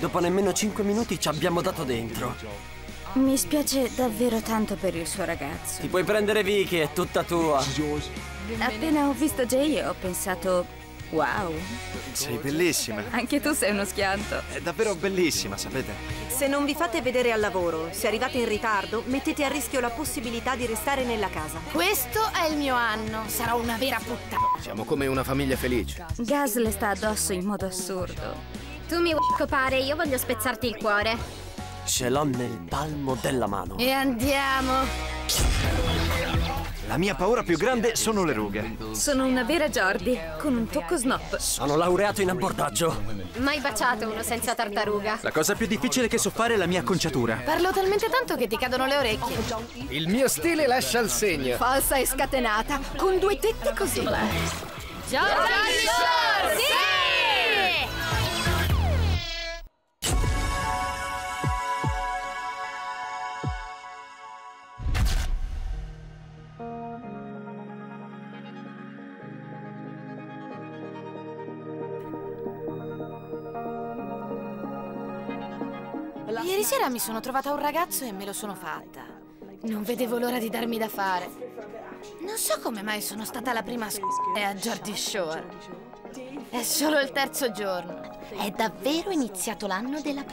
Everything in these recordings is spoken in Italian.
Dopo nemmeno 5 minuti ci abbiamo dato dentro. Mi spiace davvero tanto per il suo ragazzo. Ti puoi prendere Vicky, è tutta tua. Appena ho visto Jay ho pensato, wow. Sei bellissima. Anche tu sei uno schianto. È davvero bellissima, sapete? Se non vi fate vedere al lavoro, se arrivate in ritardo, mettete a rischio la possibilità di restare nella casa. Questo è il mio anno. Sarò una vera puttana. Siamo come una famiglia felice. Gas le sta addosso in modo assurdo. Tu mi vuoi scopare, io voglio spezzarti il cuore. Ce l'ho nel palmo della mano. E andiamo. La mia paura più grande sono le rughe. Sono una vera Jordi, con un tocco snop. Sono laureato in abbordaggio. Mai baciato uno senza tartaruga. La cosa più difficile che so fare è la mia acconciatura. Parlo talmente tanto che ti cadono le orecchie. Il mio stile lascia il segno. Falsa e scatenata, con due tette così. Jordi Shore! Sì! Ieri sera mi sono trovata un ragazzo e me lo sono fatta. Non vedevo l'ora di darmi da fare. Non so come mai sono stata la prima a Jordi Shore. È solo il terzo giorno. È davvero iniziato l'anno della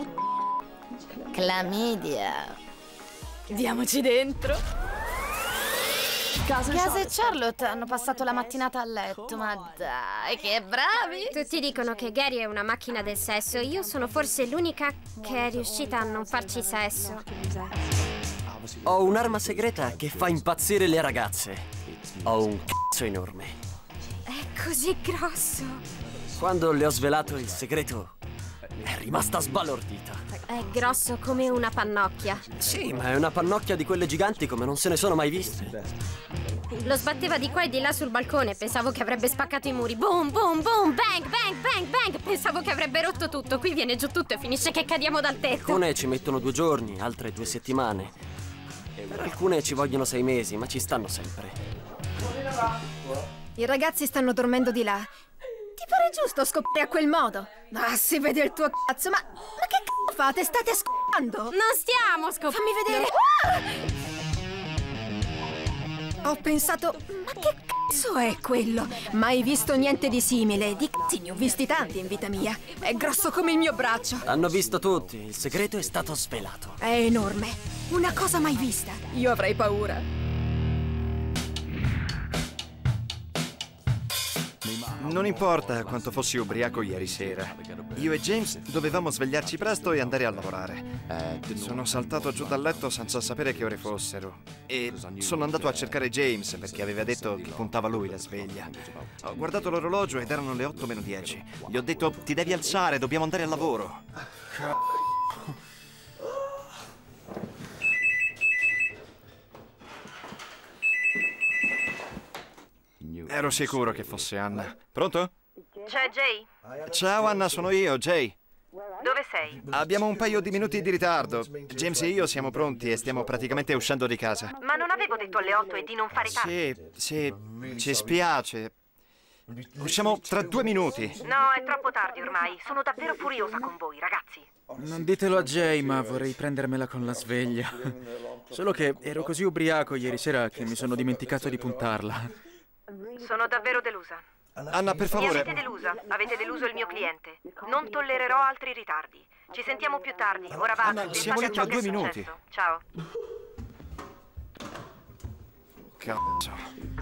Clamidia. Diamoci dentro. Gas e Charlotte hanno passato la mattinata a letto, ma dai, che bravi! Tutti dicono che Gary è una macchina del sesso. Io sono forse l'unica che è riuscita a non farci sesso. Ho un'arma segreta che fa impazzire le ragazze. Ho un cazzo enorme. È così grosso. Quando le ho svelato il segreto, è rimasta sbalordita. È grosso come una pannocchia. Sì, ma è una pannocchia di quelle giganti come non se ne sono mai viste. Lo sbatteva di qua e di là sul balcone. Pensavo che avrebbe spaccato i muri. Boom, boom, boom, bang, bang, bang, bang. Pensavo che avrebbe rotto tutto. Qui viene giù tutto e finisce che cadiamo dal tetto. Alcune ci mettono 2 giorni, altre 2 settimane. Per alcune ci vogliono 6 mesi, ma ci stanno sempre. I ragazzi stanno dormendo di là. Ti pare giusto scoprire a quel modo? Ah, si vede il tuo cazzo, ma che cazzo fate? State scopando? Non stiamo scopando. Fammi vedere. Ho pensato, ma che cazzo è quello? Mai visto niente di simile. Di cazzi ne ho visti tanti in vita mia. È grosso come il mio braccio. Hanno visto tutti, il segreto è stato svelato. È enorme. Una cosa mai vista. Io avrei paura. Non importa quanto fossi ubriaco ieri sera. Io e James dovevamo svegliarci presto e andare a lavorare. Sono saltato giù dal letto senza sapere che ore fossero. E sono andato a cercare James perché aveva detto che puntava lui la sveglia. Ho guardato l'orologio ed erano le 8 meno 10. Gli ho detto, ti devi alzare, dobbiamo andare al lavoro. Ero sicuro che fosse Anna. Pronto? C'è Jay? Ciao Anna, sono io, Jay. Dove sei? Abbiamo un paio di minuti di ritardo. James e io siamo pronti e stiamo praticamente uscendo di casa. Ma non avevo detto alle 8 e di non fare tardi? Sì, ci spiace. Usciamo tra 2 minuti. No, è troppo tardi ormai. Sono davvero furiosa con voi, ragazzi. Non ditelo a Jay, ma vorrei prendermela con la sveglia. Solo che ero così ubriaco ieri sera che mi sono dimenticato di puntarla. Sono davvero delusa. Anna, per Mi favore. avete delusa. Avete deluso il mio cliente. Non tollererò altri ritardi. Ci sentiamo più tardi. Ora vado. Anna, siamo lì tra 2 minuti. Ciao. Cazzo.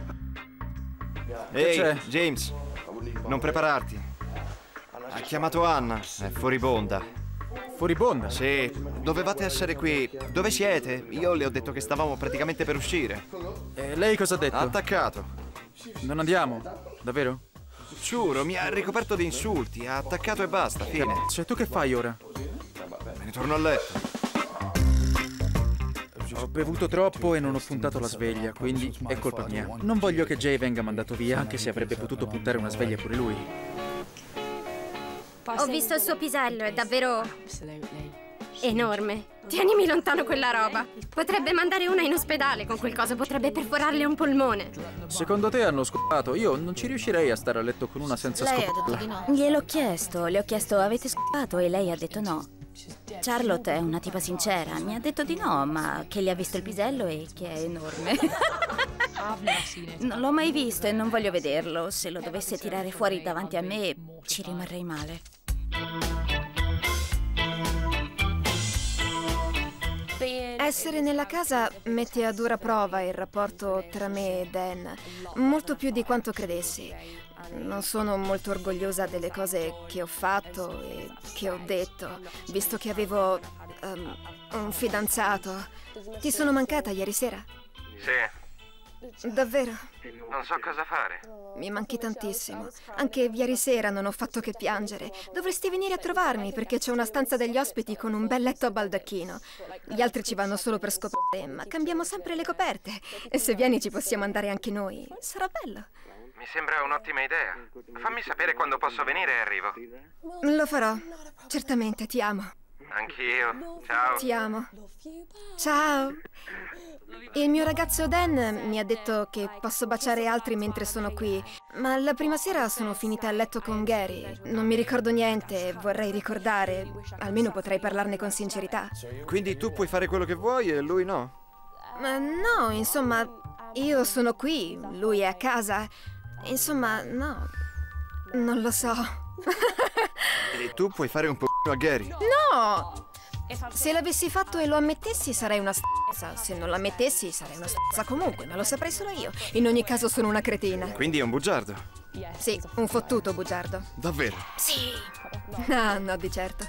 Ehi, c'è? James, non prepararti. Ha chiamato Anna, è furibonda. Furibonda? Sì, dovevate essere qui. Dove siete? Io le ho detto che stavamo praticamente per uscire. E lei cosa ha detto? Ha attaccato. Non andiamo? Davvero? Giuro, mi ha ricoperto di insulti. Ha attaccato e basta, fine. Cioè, tu che fai ora? Me ne torno a letto. Ho bevuto troppo e non ho puntato la sveglia, quindi è colpa mia. Non voglio che Jay venga mandato via, anche se avrebbe potuto puntare una sveglia pure lui. Ho visto il suo pisello, è davvero enorme. Tienimi lontano quella roba. Potrebbe mandare una in ospedale con quel coso, potrebbe perforarle un polmone. Secondo te hanno scopato? Io non ci riuscirei a stare a letto con una senza Lei ha scoparla. detto di no. Gliel'ho chiesto, le ho chiesto avete scopato e lei ha detto no. Charlotte è una tipa sincera. Mi ha detto di no, ma che gli ha visto il pisello e che è enorme. Non l'ho mai visto e non voglio vederlo. Se lo dovesse tirare fuori davanti a me, ci rimarrei male. Essere nella casa mette a dura prova il rapporto tra me e Dan, molto più di quanto credessi. Non sono molto orgogliosa delle cose che ho fatto e che ho detto, visto che avevo un fidanzato. Ti sono mancata ieri sera? Sì. Davvero? Non so cosa fare. Mi manchi tantissimo. Anche ieri sera non ho fatto che piangere. Dovresti venire a trovarmi perché c'è una stanza degli ospiti con un bel letto a baldacchino. Gli altri ci vanno solo per scopare, ma cambiamo sempre le coperte. E se vieni ci possiamo andare anche noi. Sarà bello. Mi sembra un'ottima idea. Fammi sapere quando posso venire e arrivo. Lo farò. Certamente, ti amo. Anch'io. Ciao. Ti amo. Ciao. Il mio ragazzo Dan mi ha detto che posso baciare altri mentre sono qui, ma la prima sera sono finita a letto con Gary. Non mi ricordo niente, vorrei ricordare. Almeno potrei parlarne con sincerità. Quindi tu puoi fare quello che vuoi e lui no? Ma no, insomma, io sono qui, lui è a casa. Insomma, no, non lo so. E tu puoi fare un po' a Gary? No! Se l'avessi fatto e lo ammettessi sarei una stazza. Se non l'ammettessi sarei una stazza comunque, ma lo saprei solo io. In ogni caso sono una cretina. Quindi è un bugiardo? Sì, un fottuto bugiardo. Davvero? Sì. No, no, di certo.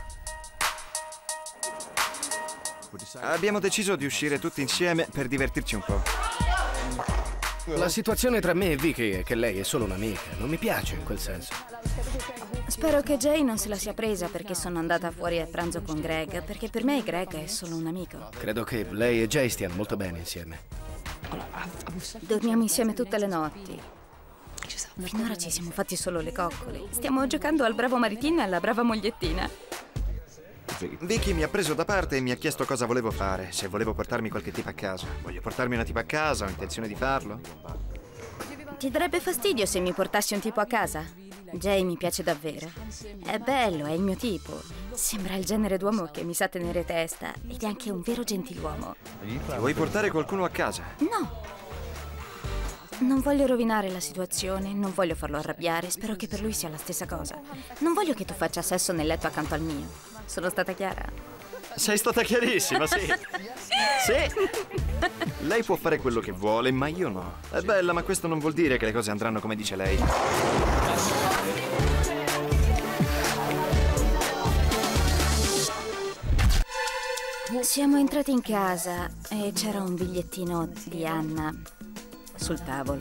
Abbiamo deciso di uscire tutti insieme per divertirci un po'. La situazione tra me e Vicky è che lei è solo un'amica. Non mi piace in quel senso. Spero che Jay non se la sia presa perché sono andata fuori a pranzo con Greg, perché per me Greg è solo un amico. Credo che lei e Jay stiano molto bene insieme. Dormiamo insieme tutte le notti. Finora ci siamo fatti solo le coccole. Stiamo giocando al bravo maritino e alla brava mogliettina. Vicky mi ha preso da parte e mi ha chiesto cosa volevo fare, se volevo portarmi qualche tipa a casa. Voglio portarmi una tipa a casa, ho intenzione di farlo. Ti darebbe fastidio se mi portassi un tipo a casa? Jay mi piace davvero. È bello, è il mio tipo. Sembra il genere d'uomo che mi sa tenere testa ed è anche un vero gentiluomo. Ti vuoi portare qualcuno a casa? No. Non voglio rovinare la situazione, non voglio farlo arrabbiare, spero che per lui sia la stessa cosa. Non voglio che tu faccia sesso nel letto accanto al mio. Sono stata chiara? Sei stata chiarissima, sì. Sì. Lei può fare quello che vuole, ma io no. È bella, ma questo non vuol dire che le cose andranno come dice lei. Siamo entrati in casa e c'era un bigliettino di Anna sul tavolo.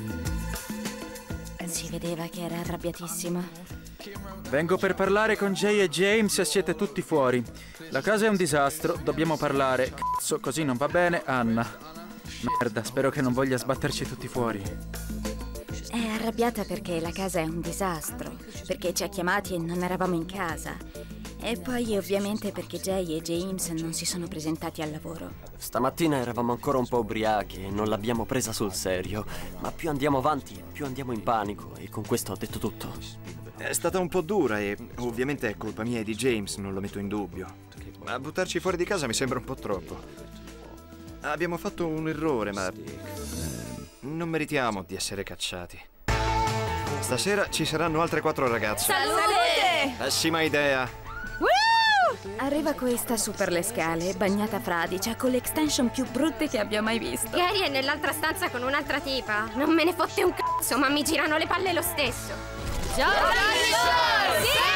Si vedeva che era arrabbiatissima. Vengo per parlare con Jay e James e siete tutti fuori. La casa è un disastro, dobbiamo parlare. Cazzo, così non va bene, Anna. Merda, spero che non voglia sbatterci tutti fuori. È arrabbiata perché la casa è un disastro, perché ci ha chiamati e non eravamo in casa. E poi ovviamente perché Jay e James non si sono presentati al lavoro. Stamattina eravamo ancora un po' ubriachi e non l'abbiamo presa sul serio. Ma più andiamo avanti, più andiamo in panico e con questo ho detto tutto. È stata un po' dura e ovviamente è colpa mia e di James, non lo metto in dubbio. Ma buttarci fuori di casa mi sembra un po' troppo. Abbiamo fatto un errore, ma non meritiamo di essere cacciati. Stasera ci saranno altre 4 ragazze. Salute! Pessima idea. Arriva questa su per le scale, bagnata fradicia, con le extension più brutte che abbia mai visto. Gary è nell'altra stanza con un'altra tipa. Non me ne fotte un cazzo, ma mi girano le palle lo stesso. Sì!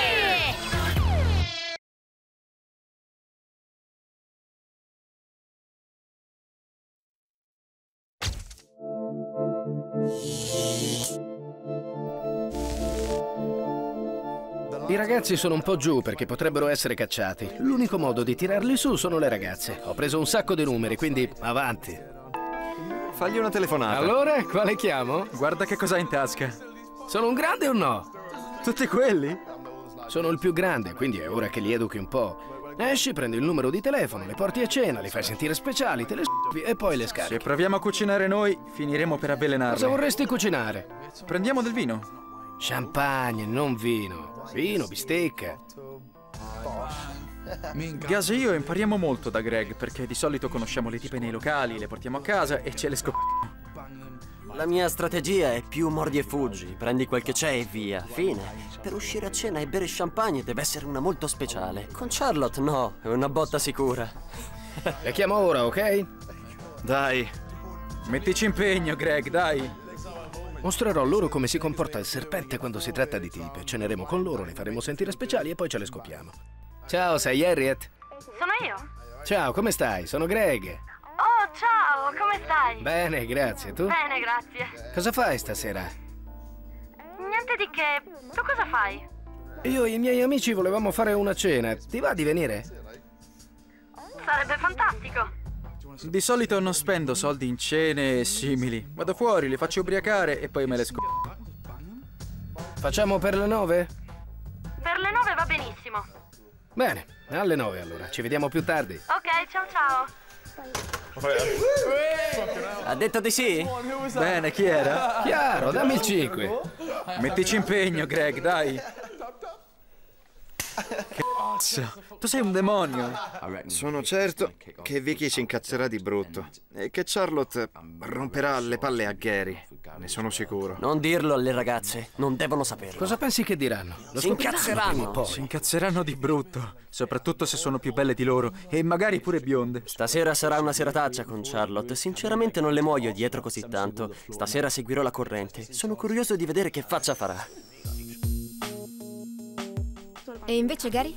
I ragazzi sono un po' giù perché potrebbero essere cacciati. L'unico modo di tirarli su sono le ragazze. Ho preso un sacco di numeri, quindi avanti. Fagli una telefonata. Allora, quale chiamo? Guarda che cosa hai in tasca. Sono un grande o no? Tutti quelli? Sono il più grande, quindi è ora che li educhi un po'. Esci, prendi il numero di telefono, le porti a cena, li fai sentire speciali, te le scopi e poi le scarichi. Se proviamo a cucinare noi, finiremo per avvelenarle. Cosa vorresti cucinare? Prendiamo del vino. Champagne, non vino. Vino, bistecca. Gas e io impariamo molto da Greg, perché di solito conosciamo le tipe nei locali, le portiamo a casa e ce le scopriamo. La mia strategia è più mordi e fuggi. Prendi quel che c'è e via. Fine. Per uscire a cena e bere champagne deve essere una molto speciale. Con Charlotte no, è una botta sicura. Le chiamo ora, ok? Dai. Mettici impegno, Greg, dai. Mostrerò loro come si comporta il serpente quando si tratta di tipe. Ceneremo con loro, le faremo sentire speciali e poi ce le scopiamo. Ciao, sei Harriet? Sono io? Ciao, come stai? Sono Greg. Oh, ciao, come stai? Bene, grazie. Tu? Bene, grazie. Cosa fai stasera? Niente di che. Tu cosa fai? Io e i miei amici volevamo fare una cena. Ti va di venire? Sarebbe fantastico. Di solito non spendo soldi in cene e simili. Vado fuori, le faccio ubriacare e poi me le scopro. Facciamo per le 9? Per le 9 va benissimo. Bene, alle 9 allora. Ci vediamo più tardi. Ok, ciao ciao. Ha detto di sì? Bene, chi era? Chiaro, dammi il 5. Mettici impegno, Greg, dai. Cazzo, tu sei un demonio. Sono certo che Vicky ci incazzerà di brutto e che Charlotte romperà le palle a Gary. Ne sono sicuro. Non dirlo alle ragazze, non devono saperlo. Cosa pensi che diranno? Lo Si scopriranno incazzeranno. prima o poi. Si incazzeranno di brutto, soprattutto se sono più belle di loro e magari pure bionde. Stasera sarà una serataccia con Charlotte. Sinceramente non le muoio dietro così tanto. Stasera seguirò la corrente. Sono curioso di vedere che faccia farà. E invece Gary?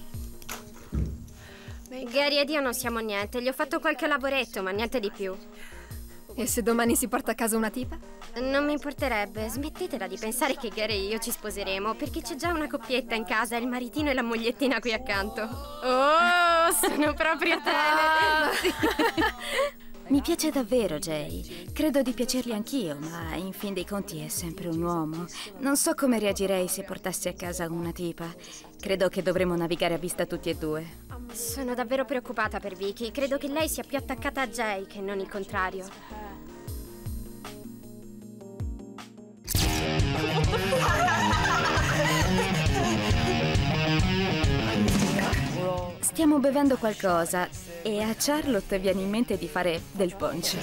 Gary ed io non siamo niente. Gli ho fatto qualche lavoretto, ma niente di più. E se domani si porta a casa una tipa? Non mi importerebbe. Smettetela di pensare che Gary e io ci sposeremo, perché c'è già una coppietta in casa, il maritino e la mogliettina qui accanto. Oh, sono proprio tenere. Mi piace davvero, Jay. Credo di piacergli anch'io, ma in fin dei conti è sempre un uomo. Non so come reagirei se portassi a casa una tipa. Credo che dovremmo navigare a vista tutti e due. Sono davvero preoccupata per Vicky. Credo che lei sia più attaccata a Jay che non il contrario. Stiamo bevendo qualcosa e a Charlotte viene in mente di fare del punch.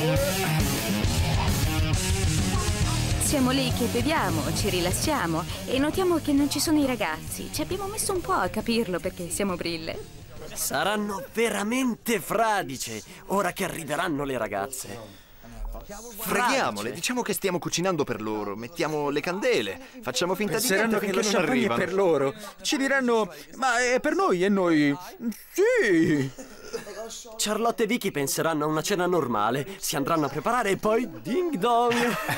Siamo lì che beviamo, ci rilassiamo e notiamo che non ci sono i ragazzi. Ci abbiamo messo un po' a capirlo perché siamo brille. Saranno veramente fradice ora che arriveranno le ragazze. Freghiamole, diciamo che stiamo cucinando per loro, mettiamo le candele, facciamo finta di niente Penseranno che finché lo non champagne è arrivano. per loro. Ci diranno, ma è per noi e noi... Sì! Charlotte e Vicky penseranno a una cena normale, si andranno a preparare e poi ding dong!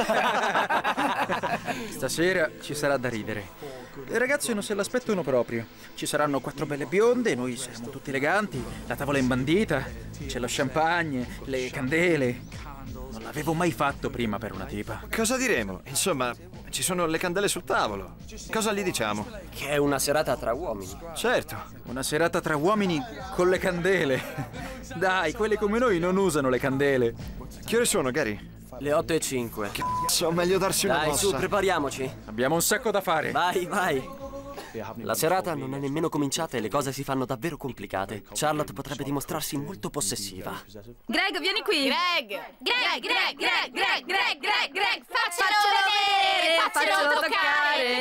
Stasera ci sarà da ridere. Le ragazze non se l'aspettano proprio. Ci saranno 4 belle bionde, noi saremo tutti eleganti, la tavola è imbandita, c'è lo champagne, le candele. Non l'avevo mai fatto prima per una tipa. Cosa diremo? Insomma, ci sono le candele sul tavolo. Cosa gli diciamo? Che è una serata tra uomini. Certo. Una serata tra uomini con le candele. Dai, quelli come noi non usano le candele. Che ore sono, Gary? Le 8:05. Che so, meglio darsi una Dai, mossa. su, prepariamoci. Abbiamo un sacco da fare. Vai, vai. La serata non è nemmeno cominciata e le cose si fanno davvero complicate. Charlotte potrebbe dimostrarsi molto possessiva. Greg, vieni qui! Greg! Greg! Faccelo vedere! faccelo toccare!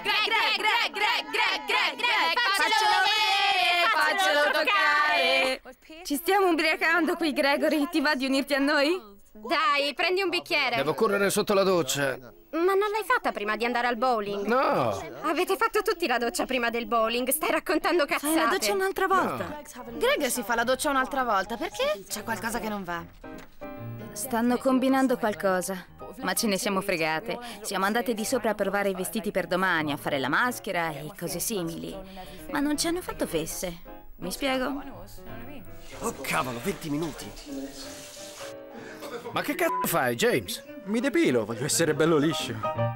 Faccelo toccare! Ci stiamo ubriacando qui, Gregory. Ti va di unirti a noi? Dai, prendi un bicchiere. Devo correre sotto la doccia. Ma non l'hai fatta prima di andare al bowling? No! Avete fatto tutti la doccia prima del bowling. Stai raccontando cazzate. Fai la doccia un'altra volta. Greg si fa la doccia un'altra volta, perché? C'è qualcosa che non va. Stanno combinando qualcosa, ma ce ne siamo fregate. Siamo andate di sopra a provare i vestiti per domani, a fare la maschera e cose simili. Ma non ci hanno fatto fesse. Mi spiego? Oh cavolo, 20 minuti. Ma che cazzo fai, James? Mi depilo, voglio essere bello liscio.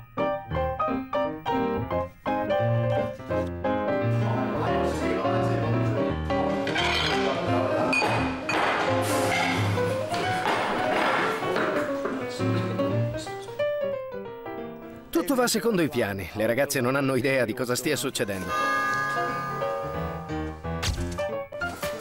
Tutto va secondo i piani. Le ragazze non hanno idea di cosa stia succedendo.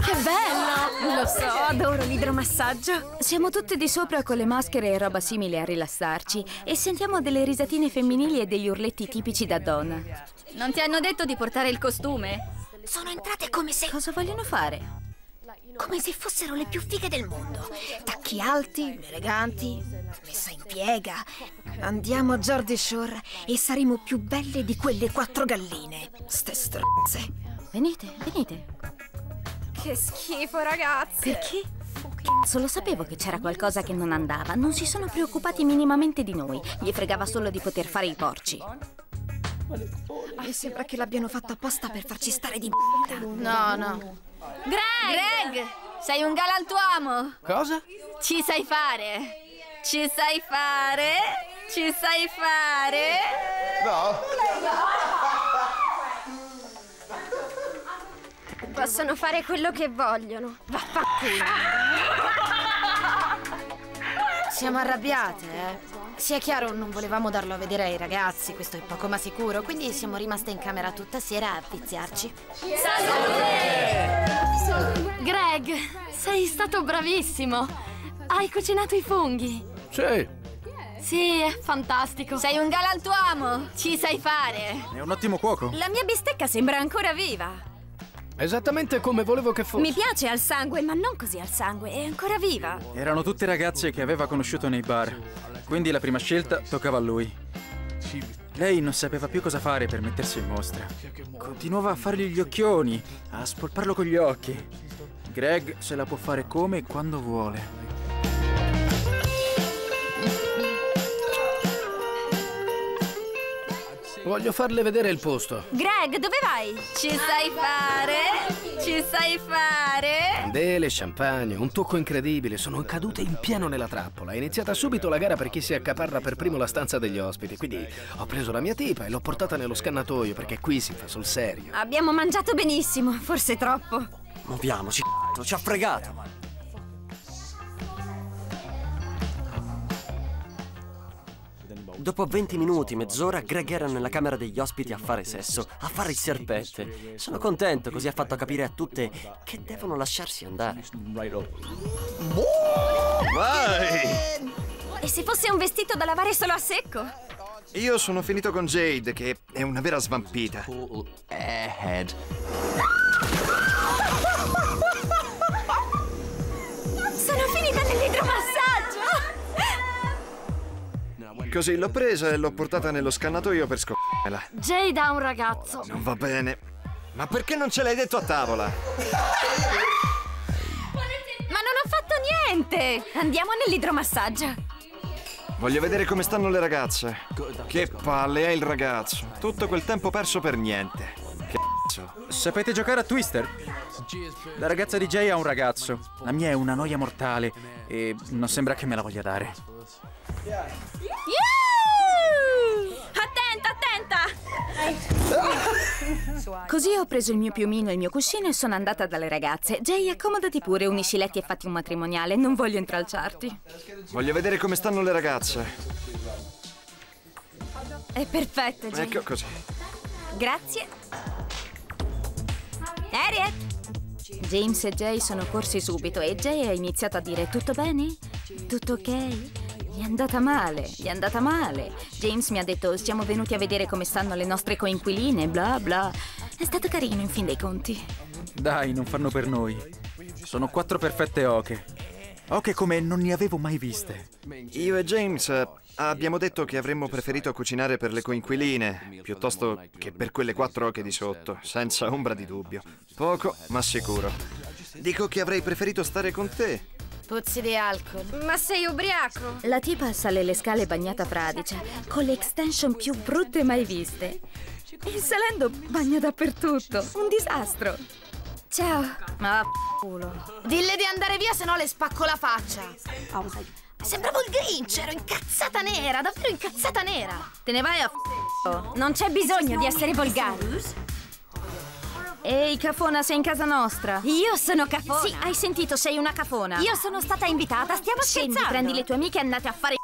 Che bello! Lo so, adoro l'idromassaggio. Siamo tutte di sopra con le maschere e roba simile a rilassarci e sentiamo delle risatine femminili e degli urletti tipici da donna. Non ti hanno detto di portare il costume? Sono entrate come se... Cosa vogliono fare? Come se fossero le più fighe del mondo. Tacchi alti, eleganti, messa in piega. Andiamo a Geordie Shore e saremo più belle di quelle 4 galline. Ste stronze. Venite, venite. Che schifo, ragazzi. Perché? Cazzo, lo sapevo che c'era qualcosa che non andava. Non si sono preoccupati minimamente di noi. Gli fregava solo di poter fare i porci. Mi sembra che l'abbiano fatta apposta per farci stare di No, no. Greg! Sei un galantuomo! Cosa? Ci sai fare? Ci sai fare? Ci sai fare? No. Possono fare quello che vogliono. Vaffanculo. Siamo arrabbiate, eh? Sia chiaro, non volevamo darlo a vedere ai ragazzi, questo è poco ma sicuro, quindi siamo rimaste in camera tutta sera a viziarci. Greg, sei stato bravissimo. Hai cucinato i funghi. Sì. Sì, è fantastico. Sei un galantuomo. Ci sai fare. È un ottimo cuoco. La mia bistecca sembra ancora viva. Esattamente come volevo che fosse. Mi piace al sangue, ma non così al sangue, è ancora viva. Erano tutte ragazze che aveva conosciuto nei bar, quindi la prima scelta toccava a lui. Lei non sapeva più cosa fare per mettersi in mostra. Continuava a fargli gli occhioni, a spolparlo con gli occhi. Greg se la può fare come e quando vuole. Voglio farle vedere il posto. Greg, dove vai? Ci sai fare? Ci sai fare? Candele, champagne, un tocco incredibile. Sono cadute in pieno nella trappola. È iniziata subito la gara per chi si accaparra per primo la stanza degli ospiti. Quindi ho preso la mia tipa e l'ho portata nello scannatoio perché qui si fa sul serio. Abbiamo mangiato benissimo, forse troppo. Muoviamoci, ci ha fregato. Dopo 20 minuti, mezz'ora, Greg era nella camera degli ospiti a fare sesso, a fare il serpente. Sono contento, così ha fatto capire a tutte che devono lasciarsi andare. Vai! E se fosse un vestito da lavare solo a secco? Io sono finito con Jade, che è una vera svampita. Sono finita nell'idromassaggio! Così l'ho presa e l'ho portata nello scannatoio per scoprirla. Jade ha un ragazzo. Non va bene. Ma perché non ce l'hai detto a tavola? Ma non ho fatto niente! Andiamo nell'idromassaggio. Voglio vedere come stanno le ragazze. Che palle è il ragazzo. Tutto quel tempo perso per niente. Che cazzo. Sapete giocare a Twister? La ragazza di Jay ha un ragazzo. La mia è una noia mortale e non sembra che me la voglia dare. Attenta, attenta! Così ho preso il mio piumino e il mio cuscino e sono andata dalle ragazze. Jay, accomodati pure, unisci i letti e fatti un matrimoniale. Non voglio intralciarti. Voglio vedere come stanno le ragazze. È perfetto, Jay. Ecco così. Grazie. Harriet! James e Jay sono corsi subito e Jay ha iniziato a dire: tutto bene? Tutto ok? Gli è andata male, gli è andata male. James mi ha detto: siamo venuti a vedere come stanno le nostre coinquiline, bla bla. È stato carino in fin dei conti. Dai, non fanno per noi. Sono 4 perfette oche. Oche come non ne avevo mai viste. Io e James abbiamo detto che avremmo preferito cucinare per le coinquiline piuttosto che per quelle 4 oche di sotto, senza ombra di dubbio. Poco, ma sicuro. Dico che avrei preferito stare con te. Puzzi di alcol. Ma sei ubriaco? La tipa sale le scale bagnata fradicia, con le extension più brutte mai viste. E salendo bagna dappertutto. Un disastro. Ciao. Ma culo. Dille di andare via, se no le spacco la faccia. Sembravo il Grinch, ero incazzata nera, davvero incazzata nera. Te ne vai a Non c'è bisogno di essere volgari. Ehi, cafona, sei in casa nostra. Io sono cafona. Sì, hai sentito, sei una cafona. Io sono stata invitata, stiamo Scendi, scherzando. prendi le tue amiche e andate a fare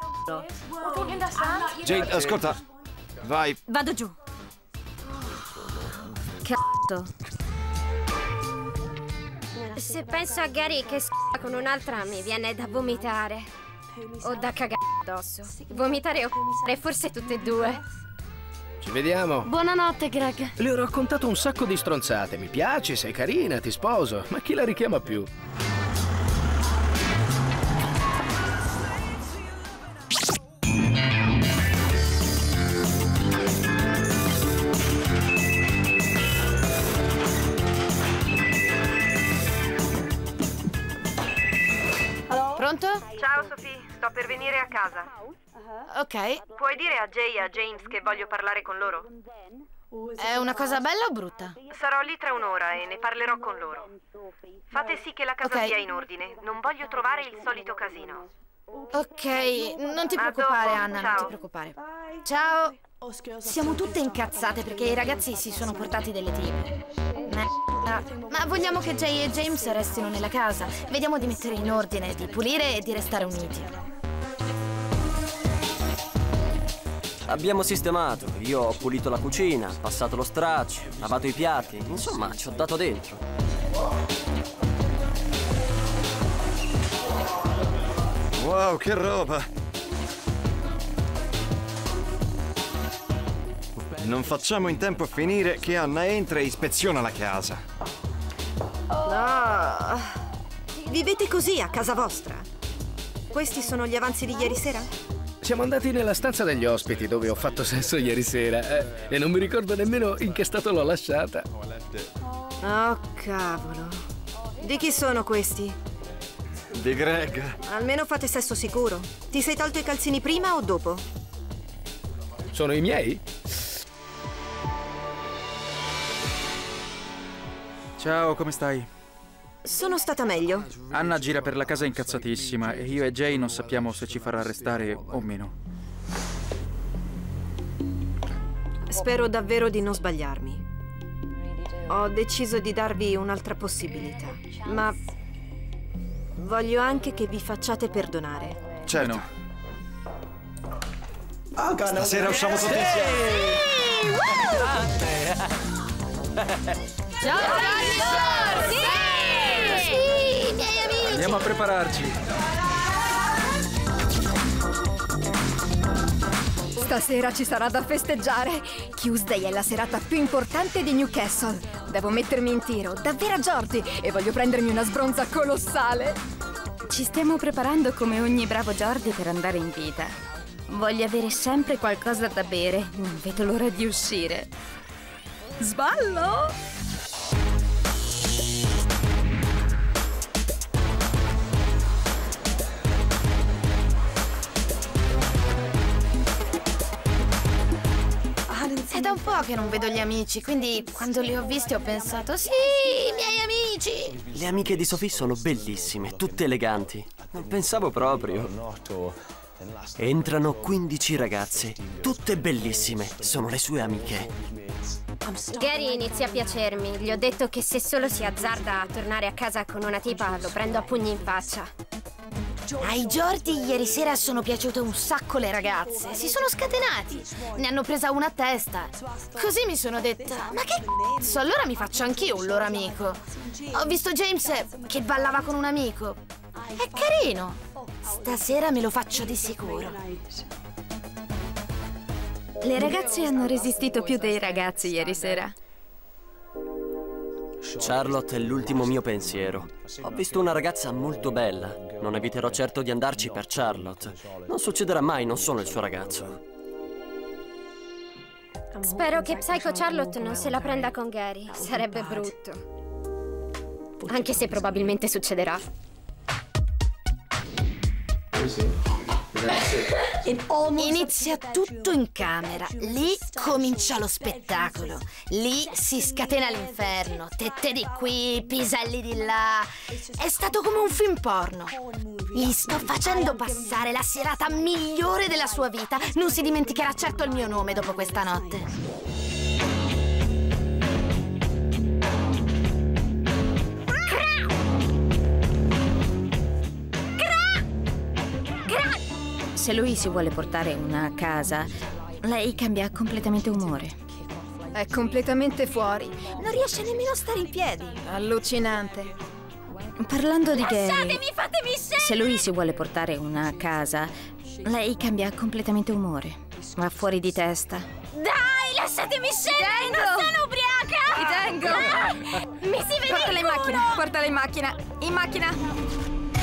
Jade, ascolta. Vai. Vado giù. Cazzo. Se penso a Gary che con un'altra mi viene da vomitare. O da cagare addosso. Vomitare o forse tutte e due. Ci vediamo. Buonanotte, Greg. Le ho raccontato un sacco di stronzate. Mi piaci, sei carina, ti sposo. Ma chi la richiama più? Pronto? Ciao Sophie, sto per venire a casa. Ok. Puoi dire a Jay e a James che voglio parlare con loro? È una cosa bella o brutta? Sarò lì tra un'ora e ne parlerò con loro. Fate sì che la casa sia in ordine. Non voglio trovare il solito casino. Ok, non ti preoccupare, Anna, non ti preoccupare. Ciao. Siamo tutte incazzate perché i ragazzi si sono portati delle tipe. Ma vogliamo che Jay e James restino nella casa. Vediamo di mettere in ordine, di pulire e di restare uniti. Abbiamo sistemato. Io ho pulito la cucina, passato lo straccio, lavato i piatti. Insomma, ci ho dato dentro. Wow, che roba! Non facciamo in tempo a finire che Anna entra e ispeziona la casa. Oh. Vivete così a casa vostra? Questi sono gli avanzi di ieri sera? Siamo andati nella stanza degli ospiti dove ho fatto sesso ieri sera e non mi ricordo nemmeno in che stato l'ho lasciata. Oh, cavolo. Di chi sono questi? Di Greg. Almeno fate sesso sicuro. Ti sei tolto i calzini prima o dopo? Sono i miei? Ciao, come stai? Sono stata meglio. Anna gira per la casa incazzatissima e io e Jay non sappiamo se ci farà arrestare o meno. Spero davvero di non sbagliarmi. Ho deciso di darvi un'altra possibilità, ma voglio anche che vi facciate perdonare. Certo. Stasera usciamo tutti insieme. Ciao, sì, miei amici. Andiamo a prepararci. Stasera ci sarà da festeggiare. Tuesday è la serata più importante di Newcastle. Devo mettermi in tiro, davvero Jordi, e voglio prendermi una sbronza colossale. Ci stiamo preparando come ogni bravo Jordi per andare in vita. Voglio avere sempre qualcosa da bere. Non vedo l'ora di uscire. Sballo! È da un po' che non vedo gli amici, quindi quando li ho visti ho pensato sì, miei amici! Le amiche di Sophie sono bellissime, tutte eleganti. Non pensavo proprio. Entrano 15 ragazze, tutte bellissime. Sono le sue amiche. Gary inizia a piacermi. Gli ho detto che se solo si azzarda a tornare a casa con una tipa lo prendo a pugni in faccia. Ai Jordi ieri sera sono piaciute un sacco le ragazze. Si sono scatenati. Ne hanno presa una a testa. Così mi sono detta, ma che cazzo, allora mi faccio anch'io un loro amico. Ho visto James che ballava con un amico. È carino. Stasera me lo faccio di sicuro. Le ragazze hanno resistito più dei ragazzi ieri sera. Charlotte è l'ultimo mio pensiero. Ho visto una ragazza molto bella. Non eviterò certo di andarci per Charlotte. Non succederà mai, non sono il suo ragazzo. Spero che Psycho Charlotte non se la prenda con Gary. Sarebbe brutto. Anche se probabilmente succederà. Inizia tutto in camera. Lì comincia lo spettacolo. Lì si scatena l'inferno. Tette di qui, piselli di là. È stato come un film porno. Gli sto facendo passare la serata migliore della sua vita. Non si dimenticherà certo il mio nome dopo questa notte. Se lui si vuole portare una a casa, lei cambia completamente umore. È completamente fuori. Non riesce nemmeno a stare in piedi. Allucinante. Parlando di Gary, lasciatemi, fatemi scendere! se lui si vuole portare una casa, lei cambia completamente umore. Va fuori di testa. Dai, lasciatemi scendere! Non sono ubriaca! Ti tengo! Mi si vede Portala il in culo! macchina, portala in macchina! In macchina!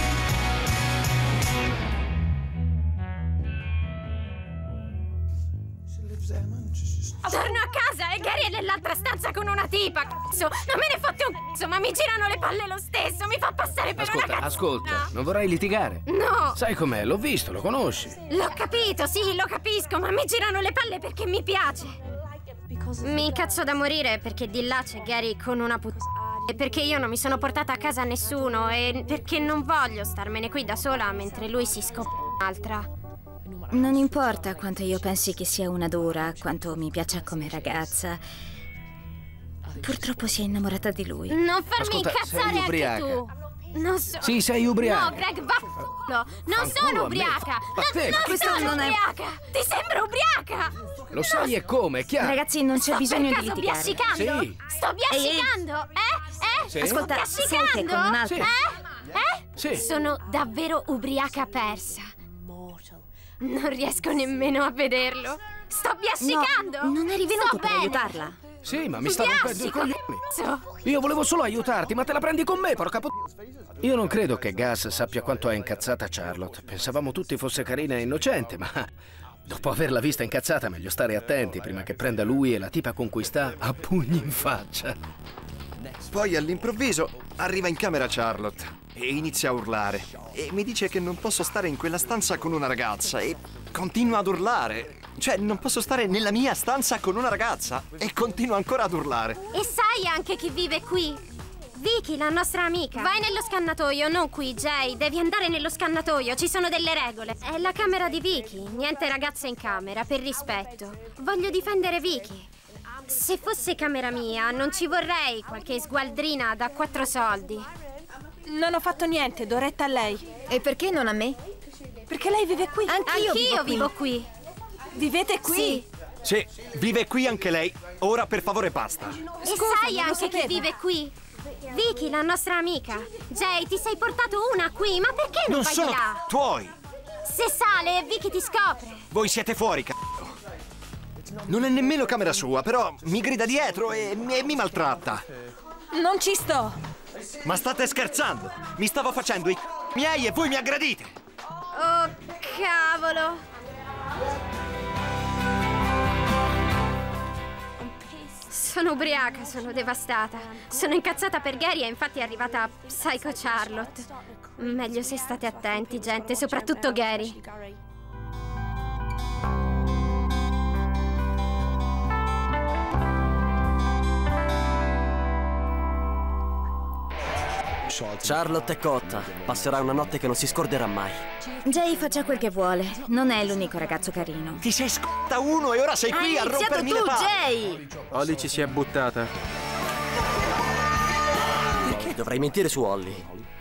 Torno a casa e Gary è nell'altra stanza con una tipa, cazzo! Non me ne fotte un cazzo, ma mi girano le palle lo stesso! Mi fa passare per una cazzina! Ascolta, non vorrai litigare? No! Sai com'è? L'ho visto, lo conosci. L'ho capito, sì, lo capisco, ma mi girano le palle perché mi piace! Mi incazzo da morire perché di là c'è Gary con una e perché io non mi sono portata a casa nessuno e perché non voglio starmene qui da sola mentre lui si scopre un'altra. Non importa quanto io pensi che sia una dura, quanto mi piaccia come ragazza. Purtroppo si è innamorata di lui. Non farmi Ascolta, incazzare sei anche ubriaca. tu! Non so... Sì, sei ubriaca. No, Greg, vaffanculo! Non sono Fanculo a me. ubriaca! Ma te, non questo sono non è- ubriaca! Ti sembra ubriaca? Lo sai e come, è chiaro. Ragazzi, non c'è Sto bisogno per di caso litigare. biascicando? Sì. Sto biascicando? Sì. Ascolta, Sto sai che con un altro... Sì. Sono davvero ubriaca persa. Non riesco nemmeno a vederlo. Sto biascicando! No, non eri venuto Sto per bene. aiutarla. Sì, ma mi sta rompendo i Biascico, coglioni. cazzo! Io volevo solo aiutarti, ma te la prendi con me, porca Io non credo che Gus sappia quanto è incazzata Charlotte. Pensavamo tutti fosse carina e innocente, ma dopo averla vista incazzata meglio stare attenti prima che prenda lui e la tipa con cui sta a pugni in faccia. Poi all'improvviso arriva in camera Charlotte e inizia a urlare. E mi dice che non posso stare in quella stanza con una ragazza e continua ad urlare. Cioè, non posso stare nella mia stanza con una ragazza e continua ancora ad urlare. E sai anche chi vive qui? Vicky, la nostra amica. Vai nello scannatoio, non qui, Jay. Devi andare nello scannatoio, ci sono delle regole. È la camera di Vicky. Niente ragazze in camera, per rispetto. Voglio difendere Vicky. Se fosse camera mia, non ci vorrei qualche sgualdrina da 4 soldi. Non ho fatto niente, do retta a lei. E perché non a me? Perché lei vive qui. Anch'io vivo qui. Vivete qui? Sì. Sì, vive qui anche lei. Ora per favore basta. E Scusa, sai non lo anche chi sapevo. vive qui? Vicky, la nostra amica. Jay, ti sei portato una qui, ma perché non Non vai sono di là? tuoi. Se sale, Vicky ti scopre. Voi siete fuori, c***o. Non è nemmeno camera sua, però mi grida dietro e mi maltratta. Non ci sto. Ma state scherzando? Mi stavo facendo i miei e voi mi aggredite. Oh, cavolo. Sono ubriaca, sono devastata. Sono incazzata per Gary e infatti è arrivata Psycho Charlotte. Meglio se state attenti, gente, soprattutto Gary. Charlotte è cotta. Passerà una notte che non si scorderà mai. Jay faccia quel che vuole. Non è l'unico ragazzo carino. Ti sei scotta uno e ora sei qui a Hai iniziato rompermi tu, le palle. Jay! Holly ci si è buttata. Perché dovrei mentire su Holly?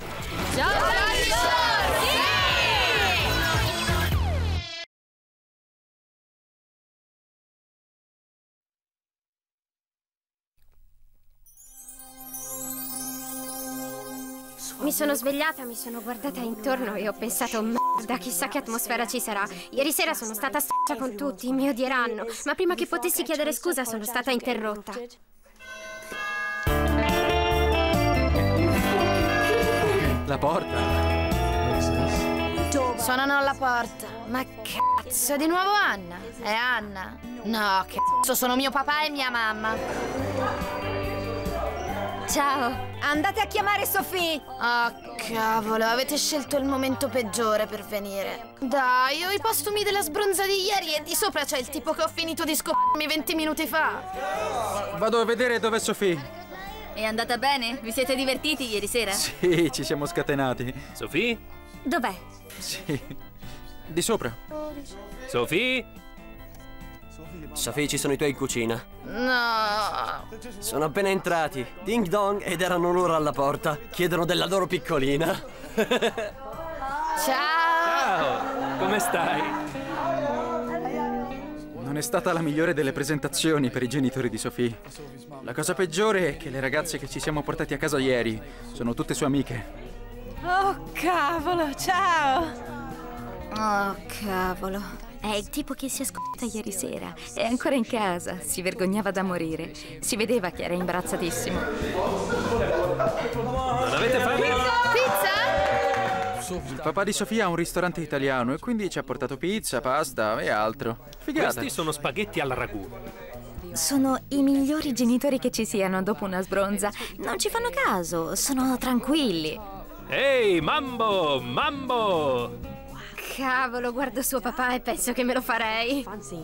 Mi sono svegliata, mi sono guardata intorno e ho pensato, merda, chissà che atmosfera ci sarà. Ieri sera sono stata s***a con tutti, mi odieranno. Ma prima che potessi chiedere scusa sono stata interrotta. La porta. Suonano alla porta. Ma cazzo, è di nuovo Anna? È Anna? No, cazzo, sono mio papà e mia mamma. Ciao. Andate a chiamare Sophie! Oh, cavolo, avete scelto il momento peggiore per venire. Dai, ho i postumi della sbronza di ieri e di sopra c'è il tipo che ho finito di scoprirmi 20 minuti fa. Vado a vedere dov'è Sophie. È andata bene? Vi siete divertiti ieri sera? Sì, ci siamo scatenati. Sophie? Dov'è? Sì. Di sopra. Sophie? Sophie, ci sono i tuoi in cucina. No. Sono appena entrati. Ding dong ed erano loro alla porta. Chiedono della loro piccolina. Ciao. Ciao! Come stai? Non è stata la migliore delle presentazioni per i genitori di Sophie. La cosa peggiore è che le ragazze che ci siamo portati a casa ieri sono tutte sue amiche. Oh, cavolo, ciao! Oh, cavolo. È il tipo che si è scoperta ieri sera. È ancora in casa. Si vergognava da morire. Si vedeva che era imbarazzatissimo. Non avete fame? Pizza? Il papà di Sofia ha un ristorante italiano e quindi ci ha portato pizza, pasta e altro. Figata. Questi sono spaghetti al ragù. Sono i migliori genitori che ci siano dopo una sbronza. Non ci fanno caso, sono tranquilli. Ehi, Mambo! Mambo! Cavolo, guardo suo papà e penso che me lo farei.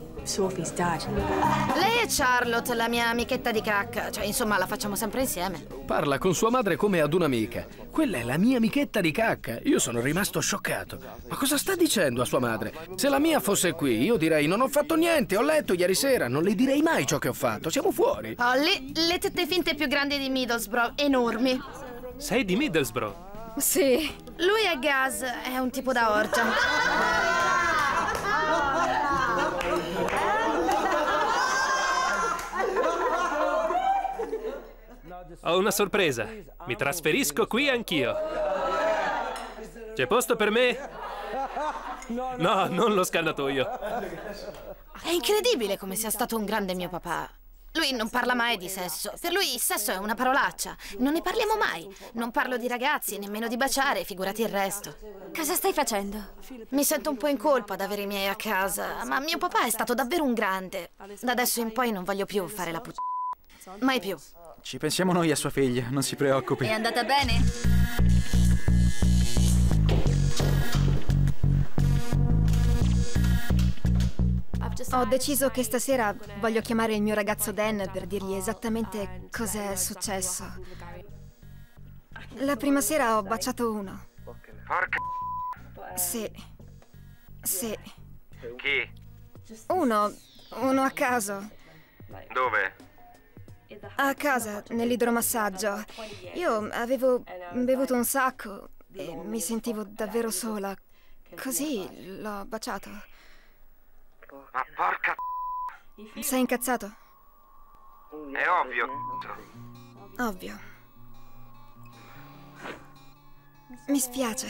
Lei è Charlotte, la mia amichetta di cacca. Cioè, insomma, la facciamo sempre insieme. Parla con sua madre come ad un'amica. Quella è la mia amichetta di cacca. Io sono rimasto scioccato. Ma cosa sta dicendo a sua madre? Se la mia fosse qui, io direi non ho fatto niente, ho letto ieri sera. Non le direi mai ciò che ho fatto. Siamo fuori. Holly, le tette finte più grandi di Middlesbrough, enormi. Sei di Middlesbrough? Sì. Lui è Gaz, è un tipo da orgia. Ho una sorpresa. Mi trasferisco qui anch'io. C'è posto per me? No, non lo scannatoio. È incredibile come sia stato un grande mio papà. Lui non parla mai di sesso. Per lui il sesso è una parolaccia. Non ne parliamo mai. Non parlo di ragazzi, nemmeno di baciare, figurati il resto. Cosa stai facendo? Mi sento un po' in colpa ad avere i miei a casa, ma mio papà è stato davvero un grande. Da adesso in poi non voglio più fare la mai più. Ci pensiamo noi a sua figlia, non si preoccupi. È andata bene? Ho deciso che stasera voglio chiamare il mio ragazzo Dan per dirgli esattamente cos'è successo. La prima sera ho baciato uno. Porca... Sì. Sì. Chi? Uno a caso. Dove? A casa, nell'idromassaggio. Io avevo bevuto un sacco e mi sentivo davvero sola. Così l'ho baciato. Ma porca... Sei incazzato? È ovvio. Ovvio. Mi spiace.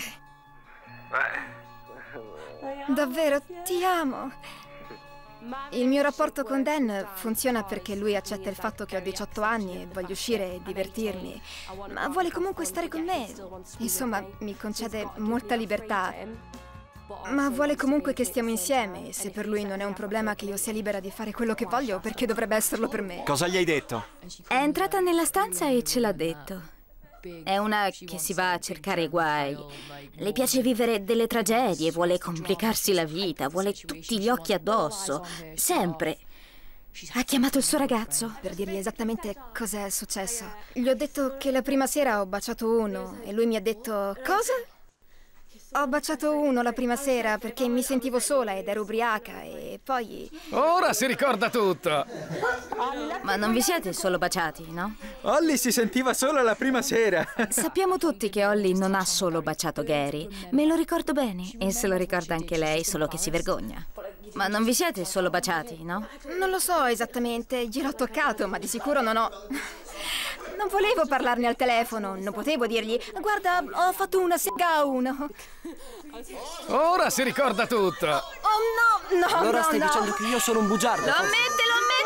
Davvero, ti amo. Il mio rapporto con Dan funziona perché lui accetta il fatto che ho 18 anni e voglio uscire e divertirmi, ma vuole comunque stare con me. Insomma, mi concede molta libertà, ma vuole comunque che stiamo insieme e se per lui non è un problema che io sia libera di fare quello che voglio, perché dovrebbe esserlo per me? Cosa gli hai detto? È entrata nella stanza e ce l'ha detto. È una che si va a cercare i guai. Le piace vivere delle tragedie, vuole complicarsi la vita, vuole tutti gli occhi addosso, sempre. Ha chiamato il suo ragazzo per dirgli esattamente cos'è successo. Gli ho detto che la prima sera ho baciato uno e lui mi ha detto: cosa? Ho baciato uno la prima sera perché mi sentivo sola ed ero ubriaca e poi... Ora si ricorda tutto! Ma non vi siete solo baciati, no? Holly si sentiva sola la prima sera. Sappiamo tutti che Holly non ha solo baciato Gary. Me lo ricordo bene e se lo ricorda anche lei, solo che si vergogna. Ma non vi siete solo baciati, no? Non lo so esattamente, gliel'ho toccato, ma di sicuro non ho... Non volevo parlarne al telefono, non potevo dirgli: guarda, ho fatto una sega a uno. Ora si ricorda tutto! Oh no, no, allora no, stai no. dicendo che io sono un bugiardo? Lo ammette,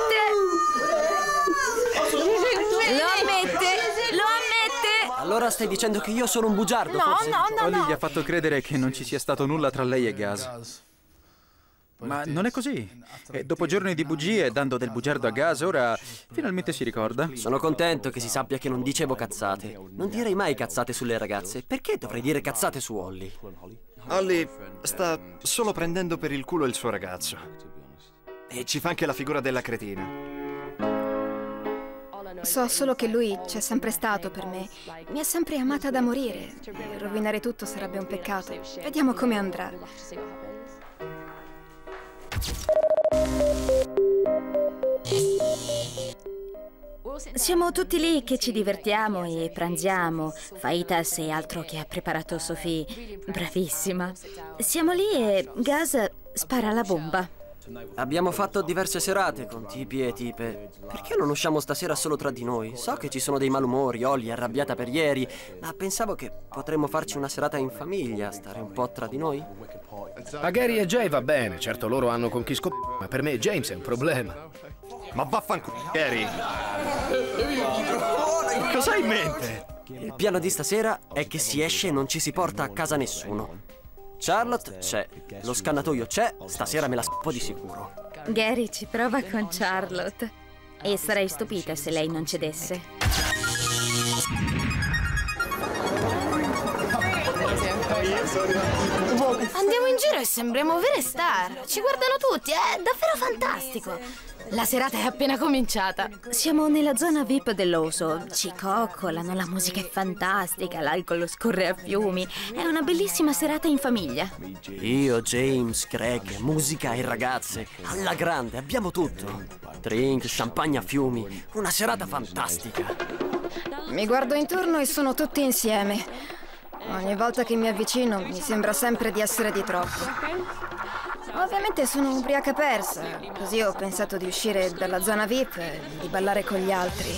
lo ammette! Allora stai dicendo che io sono un bugiardo, No, forse? no, no, Holly no. gli ha fatto credere che non ci sia stato nulla tra lei e Gaz. Ma non è così. E dopo giorni di bugie, dando del bugiardo a Gaz, ora finalmente si ricorda. Sono contento che si sappia che non dicevo cazzate. Non direi mai cazzate sulle ragazze. Perché dovrei dire cazzate su Holly? Holly sta solo prendendo per il culo il suo ragazzo. E ci fa anche la figura della cretina. So solo che lui c'è sempre stato per me. Mi ha sempre amata da morire. E rovinare tutto sarebbe un peccato. Vediamo come andrà. Siamo tutti lì che ci divertiamo e pranziamo. Fajitas e altro che ha preparato Sophie. Bravissima. Siamo lì e Gaz spara la bomba. Abbiamo fatto diverse serate con tipi e tipe. Perché non usciamo stasera solo tra di noi? So che ci sono dei malumori, Holly è arrabbiata per ieri, ma pensavo che potremmo farci una serata in famiglia, stare un po' tra di noi. A Gary e Jay va bene, certo loro hanno con chi scopare, ma per me James è un problema. Ma vaffanculo, Gary! Cosa hai in mente? Il piano di stasera è che si esce e non ci si porta a casa nessuno. Charlotte c'è, lo scannatoio c'è, stasera me la scappo di sicuro. Gary ci prova con Charlotte. E sarei stupita se lei non cedesse. Andiamo in giro e sembriamo vere star. Ci guardano tutti, è davvero fantastico. La serata è appena cominciata. Siamo nella zona VIP dell'Oso. Ci coccolano, la musica è fantastica, l'alcol scorre a fiumi. È una bellissima serata in famiglia. Io, James, Greg, musica e ragazze. Alla grande, abbiamo tutto. Drink, champagne a fiumi. Una serata fantastica. Mi guardo intorno e sono tutti insieme. Ogni volta che mi avvicino mi sembra sempre di essere di troppo. Ovviamente sono ubriaca persa, così ho pensato di uscire dalla zona VIP e di ballare con gli altri.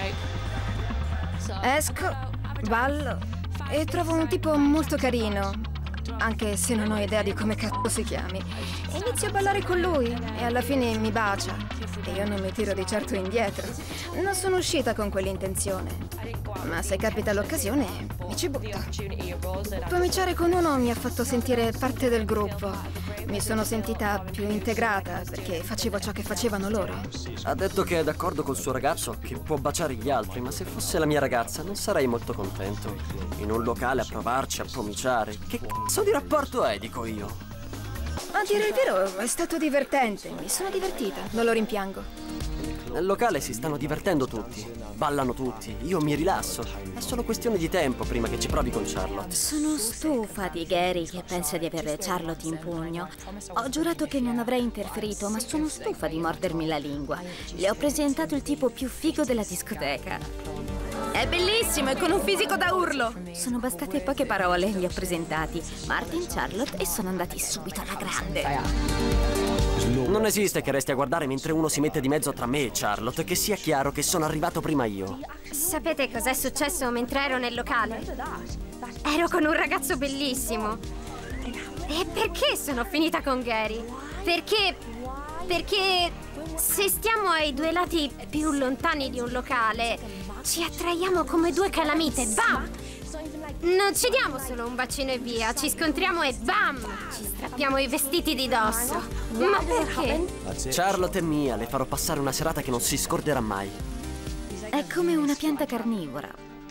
Esco, ballo e trovo un tipo molto carino, anche se non ho idea di come cazzo si chiami. Inizio a ballare con lui e alla fine mi bacia. E io non mi tiro di certo indietro. Non sono uscita con quell'intenzione. Ma se capita l'occasione, mi ci butto. Cominciare con uno mi ha fatto sentire parte del gruppo. Mi sono sentita più integrata perché facevo ciò che facevano loro. Ha detto che è d'accordo col suo ragazzo, che può baciare gli altri, ma se fosse la mia ragazza non sarei molto contento. In un locale a provarci a pomiciare. Che cazzo di rapporto è, dico io? A dire il vero, è stato divertente. Mi sono divertita, non lo rimpiango. Nel locale si stanno divertendo tutti, ballano tutti, io mi rilasso. È solo questione di tempo prima che ci provi con Charlotte. Sono stufa di Gary che pensa di avere Charlotte in pugno. Ho giurato che non avrei interferito, ma sono stufa di mordermi la lingua. Le ho presentato il tipo più figo della discoteca. È bellissimo e con un fisico da urlo. Sono bastate poche parole, li ho presentati Martin, Charlotte e sono andati subito alla grande. Non esiste che resti a guardare mentre uno si mette di mezzo tra me e Charlotte, che sia chiaro che sono arrivato prima io. Sapete cos'è successo mentre ero nel locale? Ero con un ragazzo bellissimo. E perché sono finita con Gary? Perché se stiamo ai due lati più lontani di un locale, ci attraiamo come due calamite. Bam! Non ci diamo solo un bacino e via, ci scontriamo e bam! Ci strappiamo i vestiti di dosso. Ma perché? Charlotte è mia, le farò passare una serata che non si scorderà mai. È come una pianta carnivora.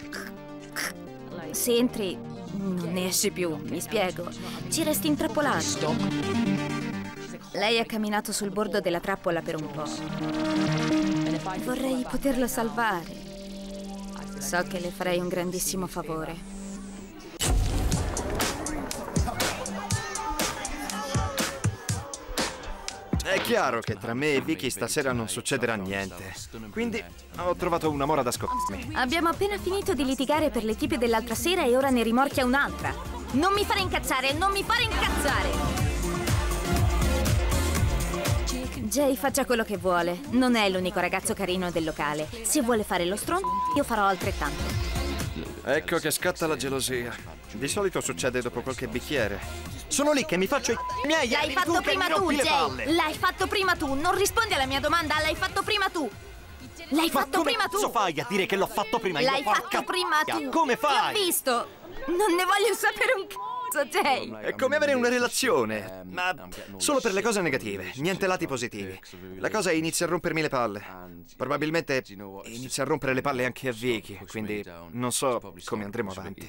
Se entri, non ne esci più, mi spiego. Ci resti intrappolato. Lei ha camminato sul bordo della trappola per un po'. Vorrei poterla salvare. So che le farei un grandissimo favore. È chiaro che tra me e Vicky stasera non succederà niente. Quindi ho trovato una mora da scoprirmi. Abbiamo appena finito di litigare per le tipe dell'altra sera e ora ne rimorchia un'altra. Non mi fare incazzare, non mi fare incazzare! Jay faccia quello che vuole. Non è l'unico ragazzo carino del locale. Se vuole fare lo stronzo, io farò altrettanto. Ecco che scatta la gelosia. Di solito succede dopo qualche bicchiere. Sono lì che mi faccio i miei. L'hai fatto prima tu, Jay. L'hai fatto prima tu. Non rispondi alla mia domanda. L'hai fatto prima tu. L'hai fatto prima tu. Ma come fai a dire che l'ho fatto prima io? L'hai fatto prima tu. Come fai? Ti ho visto. Non ne voglio sapere un cazzo, Jay. È come avere una relazione, ma solo per le cose negative, niente lati positivi. La cosa inizia a rompermi le palle. Probabilmente inizia a rompere le palle anche a Vicky, quindi non so come andremo avanti.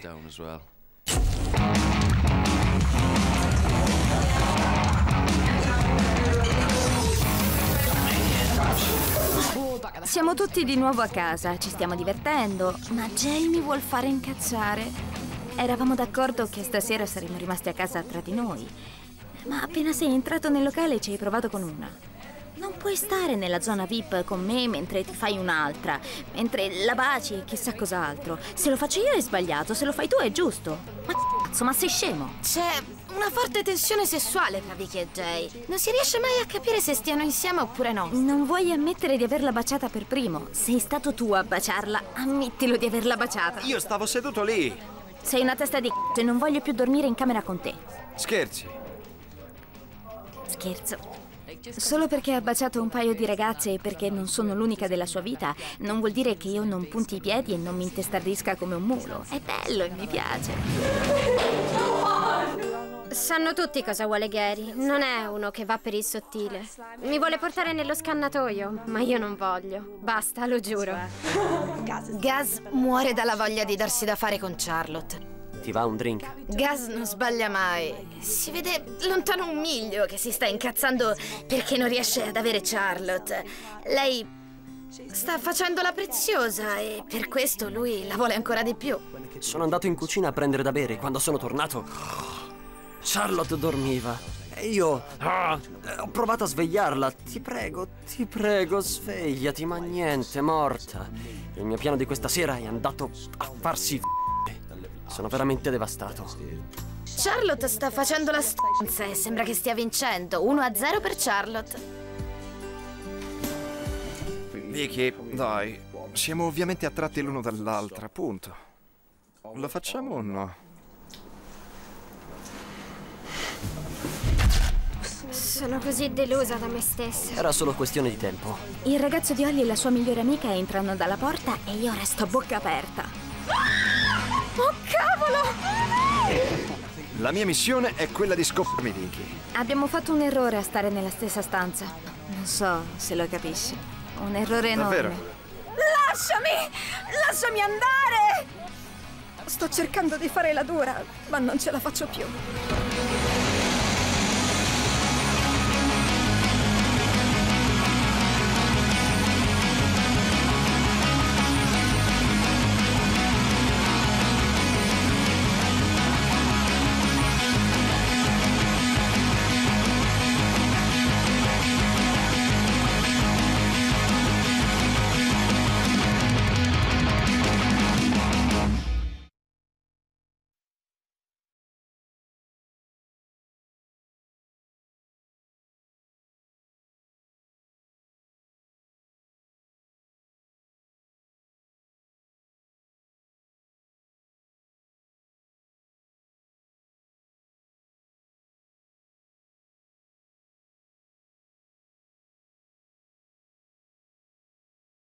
Siamo tutti di nuovo a casa, ci stiamo divertendo, ma Jay mi vuol fare incazzare. Eravamo d'accordo che stasera saremmo rimasti a casa tra di noi, ma appena sei entrato nel locale ci hai provato con una. Non puoi stare nella zona VIP con me mentre ti fai un'altra, mentre la baci e chissà cos'altro. Se lo faccio io è sbagliato, se lo fai tu è giusto. Ma cazzo, ma sei scemo? C'è una forte tensione sessuale tra Vicky e Jay. Non si riesce mai a capire se stiano insieme oppure no. Non vuoi ammettere di averla baciata per primo. Sei stato tu a baciarla. Ammettilo di averla baciata. Io stavo seduto lì. Sei una testa di c***o e non voglio più dormire in camera con te. Scherzi. Scherzo. Solo perché ha baciato un paio di ragazze e perché non sono l'unica della sua vita, non vuol dire che io non punti i piedi e non mi intestardisca come un mulo. È bello e mi piace. Sanno tutti cosa vuole Gary. Non è uno che va per il sottile. Mi vuole portare nello scannatoio, ma io non voglio. Basta, lo giuro. Gaz muore dalla voglia di darsi da fare con Charlotte. Ti va un drink? Gaz non sbaglia mai. Si vede lontano un miglio che si sta incazzando perché non riesce ad avere Charlotte. Lei sta facendo la preziosa e per questo lui la vuole ancora di più. Sono andato in cucina a prendere da bere. Quando sono tornato, Charlotte dormiva. E io ho provato a svegliarla. Ti prego, svegliati, ma niente, morta. Il mio piano di questa sera è andato a farsi Sono veramente devastato. Charlotte sta facendo la stanza e sembra che stia vincendo. 1-0 per Charlotte. Vicky, dai, siamo ovviamente attratti l'uno dall'altra, punto. Lo facciamo o no? Sono così delusa da me stessa. Era solo questione di tempo. Il ragazzo di Holly e la sua migliore amica entrano dalla porta e io resto a bocca aperta. Oh, cavolo! La mia missione è quella di scoprirmi Vicky. Abbiamo fatto un errore a stare nella stessa stanza. Non so se lo capisci. Un errore enorme. Davvero? Lasciami andare! Sto cercando di fare la dura, ma non ce la faccio più.